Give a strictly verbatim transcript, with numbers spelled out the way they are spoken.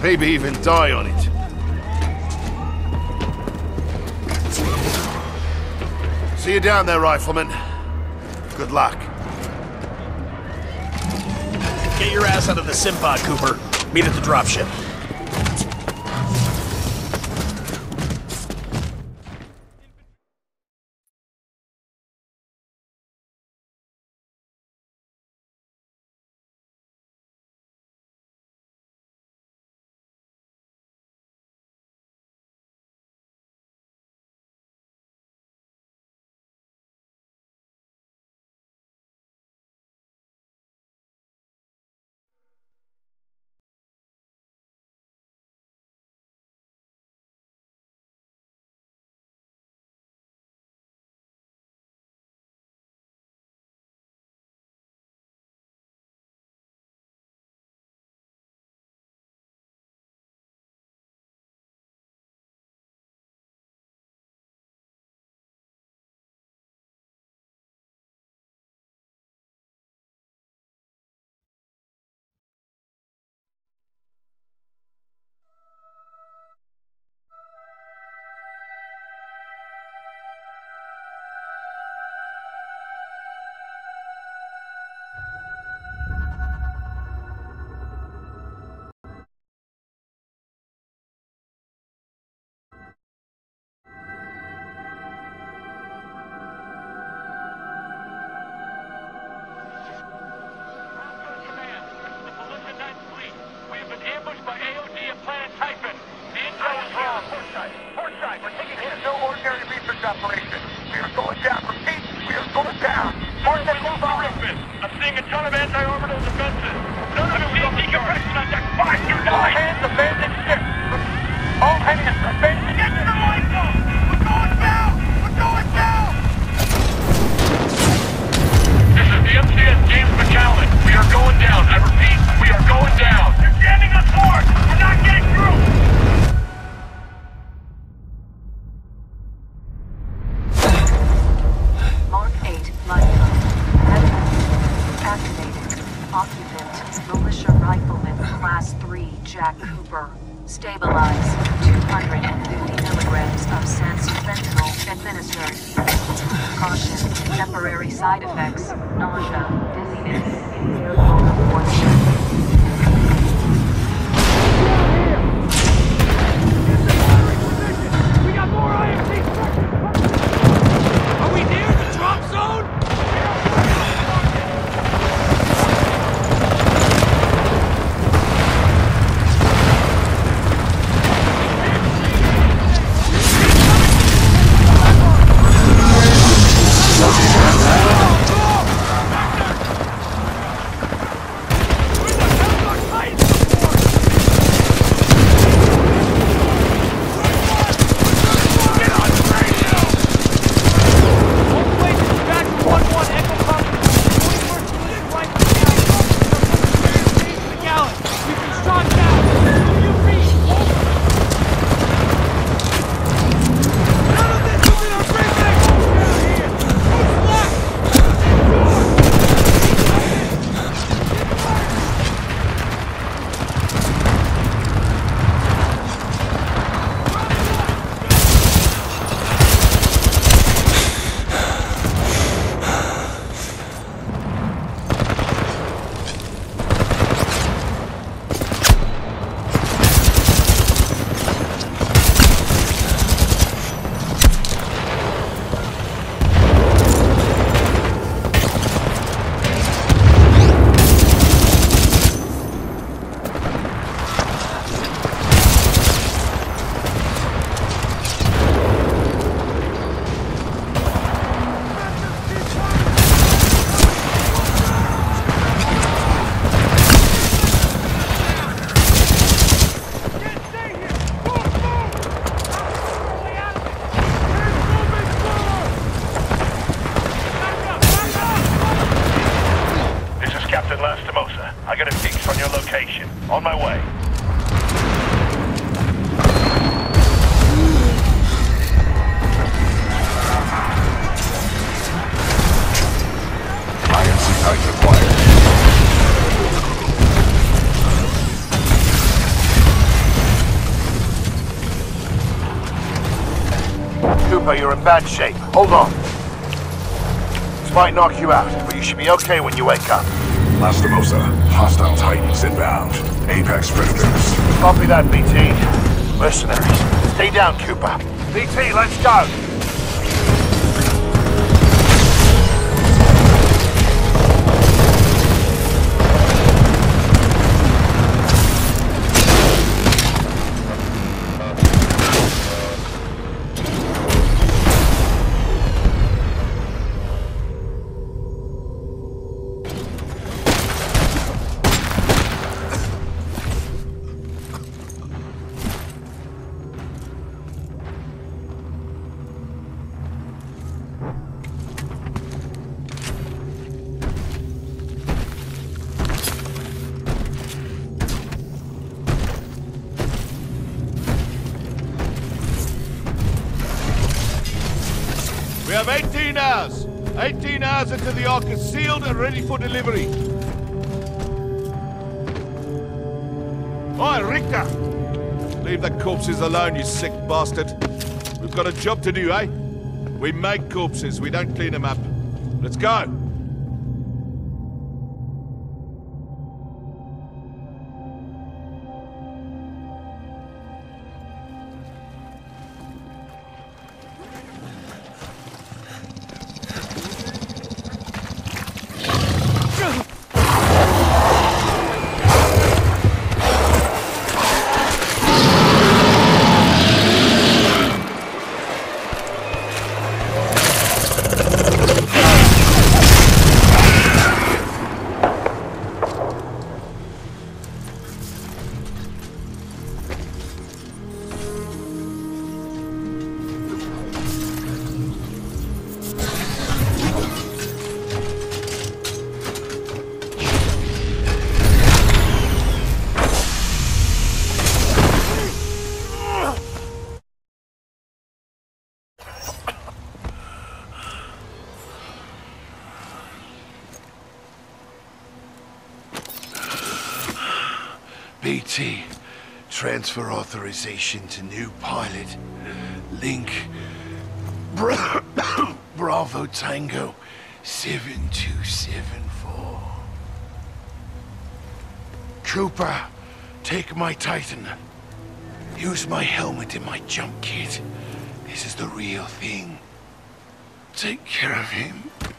Maybe even die on it. See you down there, Rifleman. Good luck. Get your ass out of the Simpod, Cooper. Meet at the dropship. Operation. We are going down. Repeat, we are going down. Mark that move on. I'm seeing a ton of anti-orbital defenses. None of them will decompression on deck. Five, two, nine. All hands abandon ship. All hands abandon. Get to the lifeboat. We're going down. We're going down. This is the M C S James McAllen. We are going down. I repeat, we are going down. They're jamming us hard. We're not getting through. Jack Cooper. Stabilize. two hundred fifty milligrams of Sans fentanyl administered. Caution. Temporary side effects. Nausea, dizziness, impaired motor coordination. We got more I M C structures! Are we near the drop zone? I got a fix on your location. On my way. I M C type acquired. Cooper, you're in bad shape. Hold on. This might knock you out, but you should be okay when you wake up. Lastimosa, hostile Titans inbound. Apex predators. Copy that, B T. Mercenaries. Stay down, Cooper. B T, let's go! We have eighteen hours. eighteen hours until the Ark is sealed and ready for delivery. Oi, Richter! Leave the corpses alone, you sick bastard. We've got a job to do, eh? We make corpses, we don't clean them up. Let's go! B T, transfer authorization to new pilot. Link, Bra Bravo Tango, seven two seven four. Cooper, take my Titan. Use my helmet and my jump kit. This is the real thing. Take care of him.